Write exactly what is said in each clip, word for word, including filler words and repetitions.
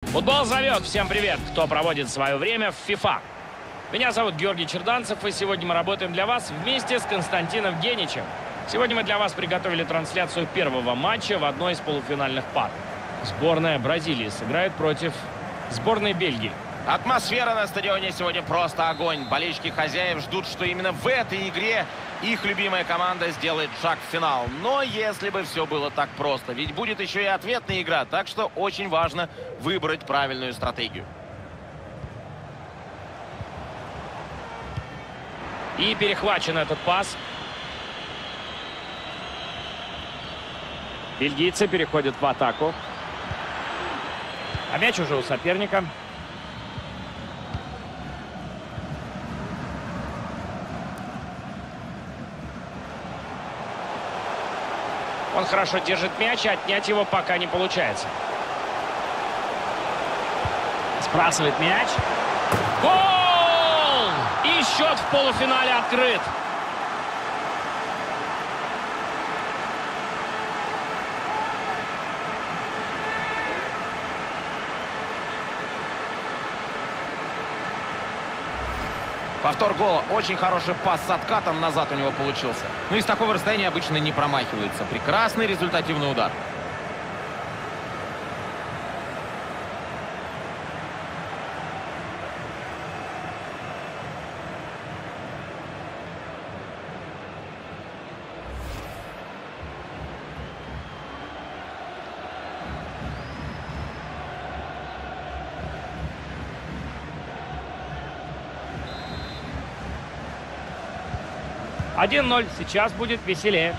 Футбол зовет. Всем привет, кто проводит свое время в FIFA. Меня зовут Георгий Черданцев, и сегодня мы работаем для вас вместе с Константином Геничем. Сегодня мы для вас приготовили трансляцию первого матча в одной из полуфинальных пар. Сборная Бразилии сыграет против сборной Бельгии. Атмосфера на стадионе сегодня просто огонь. Болельщики хозяев ждут, что именно в этой игре их любимая команда сделает шаг в финал. Но если бы все было так просто, ведь будет еще и ответная игра, так что очень важно выбрать правильную стратегию. И перехвачен этот пас. Бельгийцы переходят в атаку. А мяч уже у соперника. Он хорошо держит мяч, а отнять его пока не получается. Сбрасывает мяч. Гол! И счет в полуфинале открыт. Повтор гола. Очень хороший пас с откатом назад у него получился. Ну и с такого расстояния обычно не промахивается. Прекрасный результативный удар. один ноль. Сейчас будет веселее.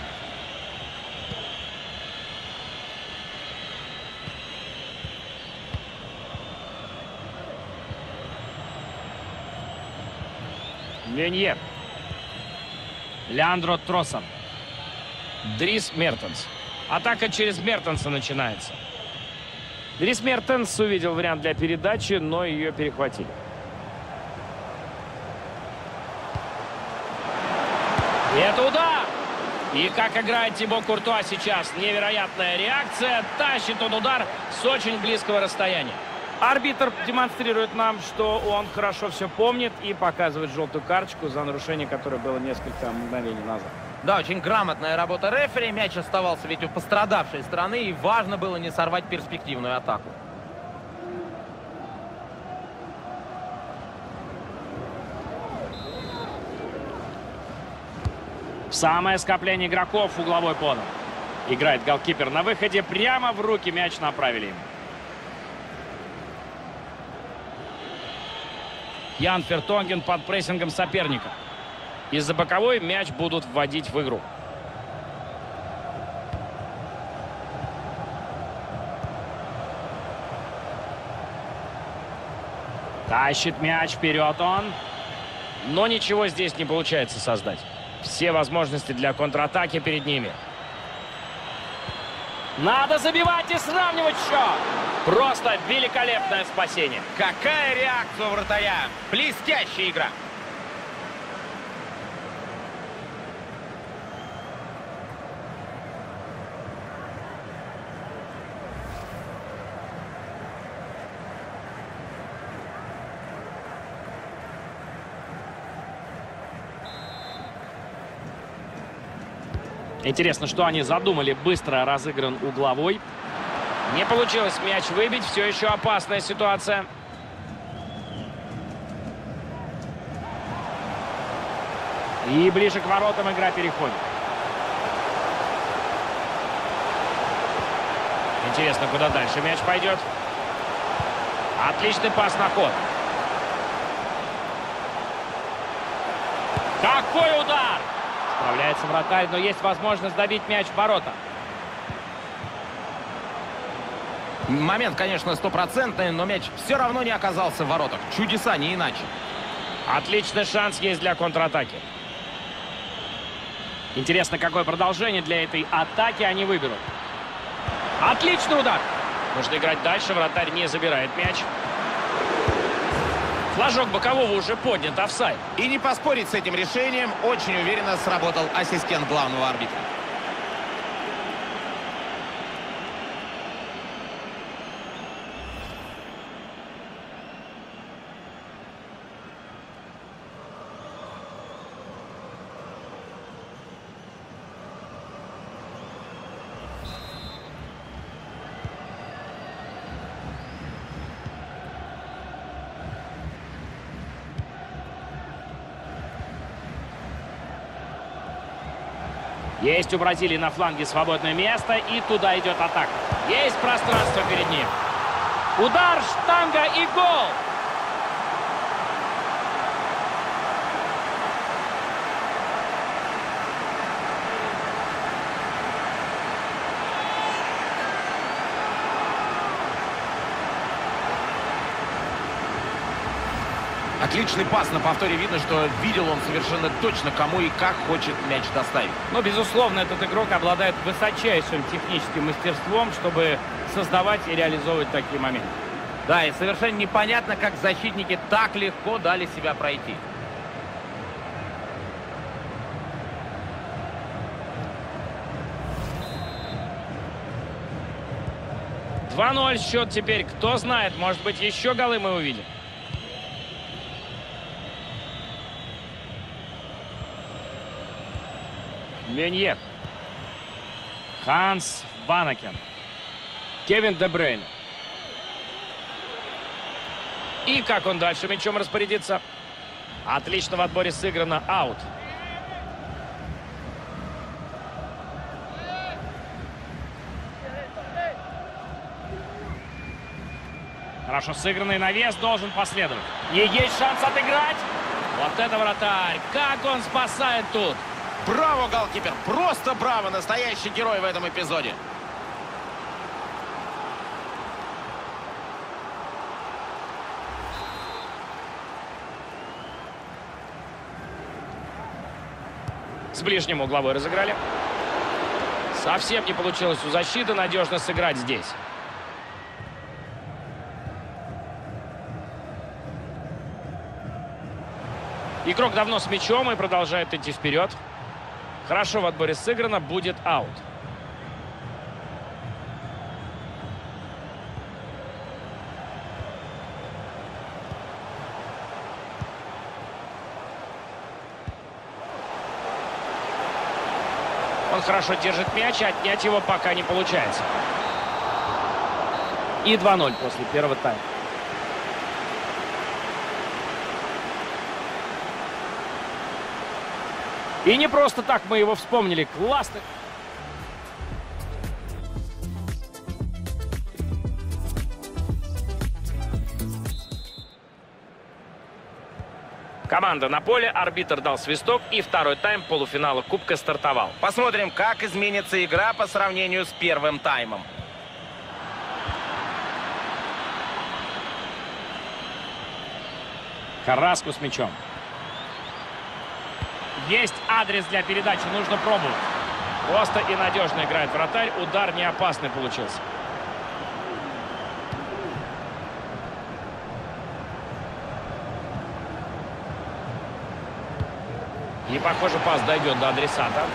Ленье. Леандро Тросан. Дрис Мертенс. Атака через Мертенса начинается. Дрис Мертенс увидел вариант для передачи, но ее перехватили. И это удар! И как играет Тибо Куртуа сейчас. Невероятная реакция. Тащит он удар с очень близкого расстояния. Арбитр демонстрирует нам, что он хорошо все помнит и показывает желтую карточку за нарушение, которое было несколько мгновений назад. Да, очень грамотная работа рефери. Мяч оставался ведь у пострадавшей стороны, и важно было не сорвать перспективную атаку. Самое скопление игроков в угловой подал. Играет голкипер на выходе. Прямо в руки мяч направили ему. Ян Фертонген под прессингом соперника. Из-за боковой мяч будут вводить в игру. Тащит мяч вперед он. Но ничего здесь не получается создать. Все возможности для контратаки перед ними. Надо забивать и сравнивать счет. Просто великолепное спасение. Какая реакция вратаря! Блестящая игра! Интересно, что они задумали. Быстро разыгран угловой. Не получилось мяч выбить. Все еще опасная ситуация. И ближе к воротам игра переходит. Интересно, куда дальше мяч пойдет. Отличный пас на ход. Какой удар! Справляется вратарь, но есть возможность добить мяч в ворота. Момент, конечно, стопроцентный, но мяч все равно не оказался в воротах. Чудеса, не иначе. Отличный шанс есть для контратаки. Интересно, какое продолжение для этой атаки они выберут. Отличный удар! Нужно играть дальше, вратарь не забирает мяч. Флажок бокового уже поднят, офсайд. И не поспорить с этим решением, очень уверенно сработал ассистент главного арбитра. Есть у Бразилии на фланге свободное место, и туда идет атака. Есть пространство перед ним. Удар, штанга и гол! Отличный пас на повторе. Видно, что видел он совершенно точно, кому и как хочет мяч доставить. Но, безусловно, этот игрок обладает высочайшим техническим мастерством, чтобы создавать и реализовывать такие моменты. Да, и совершенно непонятно, как защитники так легко дали себя пройти. два ноль счет теперь. Кто знает, может быть, еще голы мы увидим. Менье. Ханс Ванакен. Кевин Де Брuyne. И как он дальше мячом распорядится? Отлично в отборе сыграно. Аут. Хорошо сыгранный навес должен последовать. И есть шанс отыграть. Вот это вратарь. Как он спасает тут. Браво, голкипер! Просто браво! Настоящий герой в этом эпизоде. С ближним угловой разыграли. Совсем не получилось у защиты надежно сыграть здесь. Игрок давно с мячом и продолжает идти вперед. Хорошо в отборе сыграно, будет аут. Он хорошо держит мяч, а отнять его пока не получается. И два ноль после первого тайма. И не просто так мы его вспомнили. Классно. Команда на поле, арбитр дал свисток, и второй тайм полуфинала Кубка стартовал. Посмотрим, как изменится игра по сравнению с первым таймом. Карраско с мячом. Есть адрес для передачи, нужно пробовать. Просто и надежно играет вратарь, удар не опасный получился. И, похоже, пас дойдет до адресата.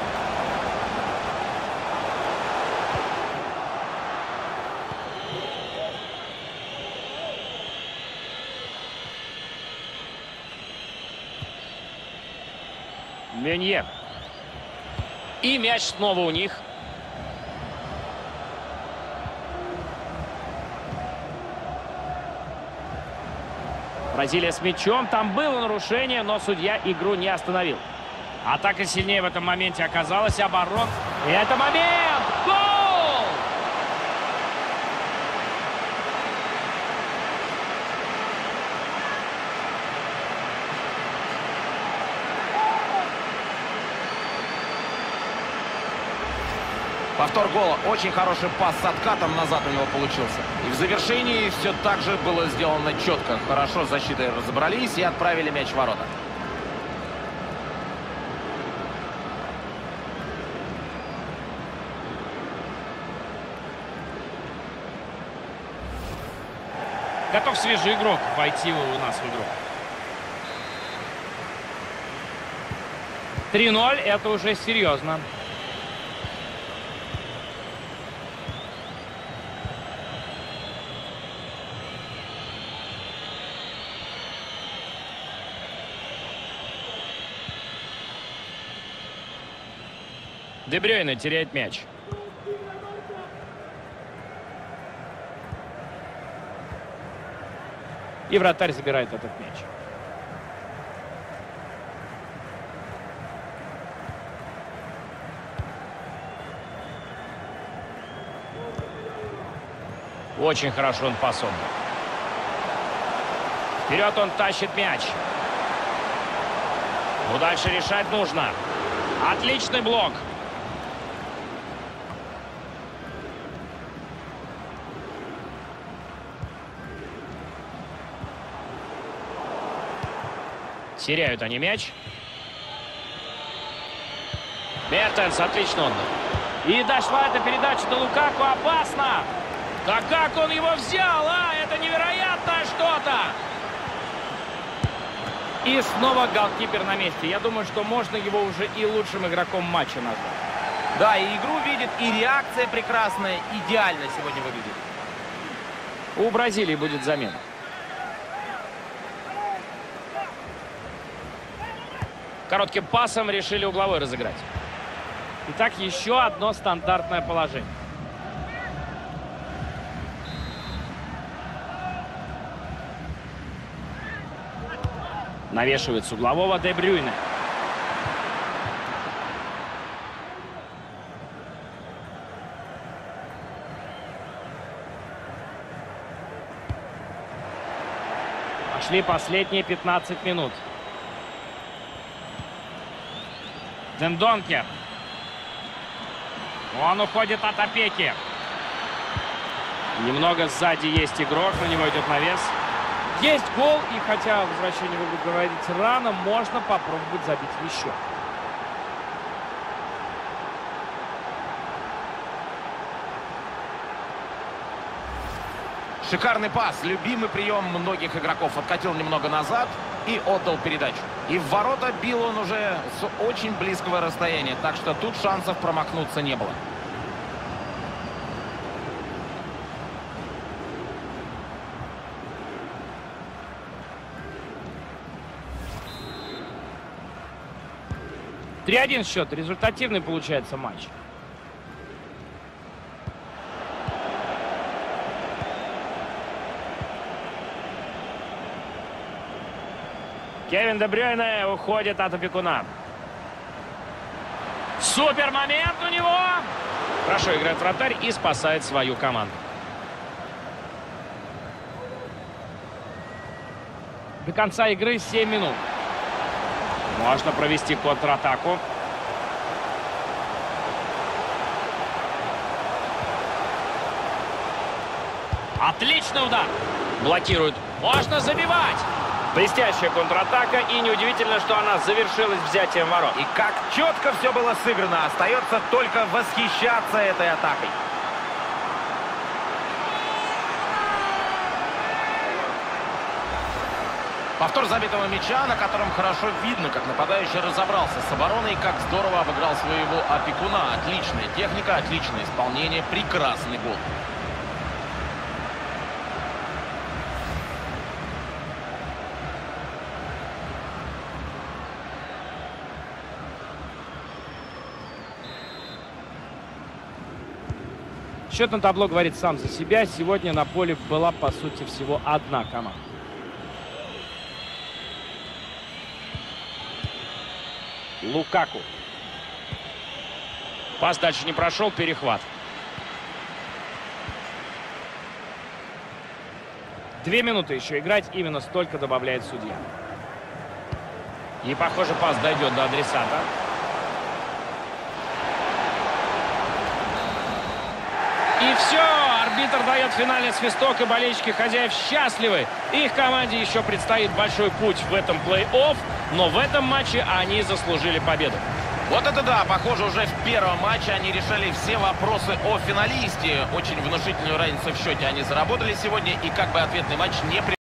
Менье. И мяч снова у них. Бразилия с мячом. Там было нарушение, но судья игру не остановил. Атака сильнее в этом моменте оказалась. Оборон. И это момент! Гол! Повтор гола. Очень хороший пас с откатом назад у него получился. И в завершении все так же было сделано четко. Хорошо с защитой разобрались и отправили мяч в ворота. Готов свежий игрок войти у нас в игру. три ноль, это уже серьезно. Де Брюйне теряет мяч. И вратарь забирает этот мяч. Очень хорошо он пасом. Вперед он тащит мяч. Ну, дальше решать нужно. Отличный блок. Теряют они мяч. Мертенс, отлично он. И дошла эта передача до Лукаку. Опасно. Да как он его взял, а? Это невероятное что-то. И снова голкипер на месте. Я думаю, что можно его уже и лучшим игроком матча назвать. Да, и игру видит, и реакция прекрасная. Идеально сегодня выглядит. У Бразилии будет замена. Коротким пасом решили угловой разыграть. Итак, еще одно стандартное положение. Навешивает с углового Де Брюйне. Пошли последние пятнадцать минут. Дендонкер. Он уходит от опеки. Немного сзади есть игрок, на него идет навес. Есть гол, и хотя возвращение, вы будете говорить, рано, можно попробовать забить еще. Шикарный пас, любимый прием многих игроков. Откатил немного назад и отдал передачу. И в ворота бил он уже с очень близкого расстояния, так что тут шансов промахнуться не было. три один счет. Результативный получается матч. Кевин Де Брюйне уходит от опекуна. Супер момент у него. Хорошо играет вратарь и спасает свою команду. До конца игры семь минут. Можно провести контратаку. Отличный удар. Блокирует. Можно забивать. Блестящая контратака, и неудивительно, что она завершилась взятием ворот. И как четко все было сыграно. Остается только восхищаться этой атакой. Повтор забитого мяча, на котором хорошо видно, как нападающий разобрался с обороной, как здорово обыграл своего опекуна. Отличная техника, отличное исполнение, прекрасный гол. Счет на табло говорит сам за себя. Сегодня на поле была, по сути, всего одна команда. Лукаку. Пас дальше не прошел, перехват. Две минуты еще играть, именно столько добавляет судья. И, похоже, пас дойдет до адресата. И все, арбитр дает финальный свисток, и болельщики хозяев счастливы. Их команде еще предстоит большой путь в этом плей-офф, но в этом матче они заслужили победу. Вот это да, похоже, уже в первом матче они решали все вопросы о финалисте. Очень внушительную разницу в счете они заработали сегодня, и как бы ответный матч не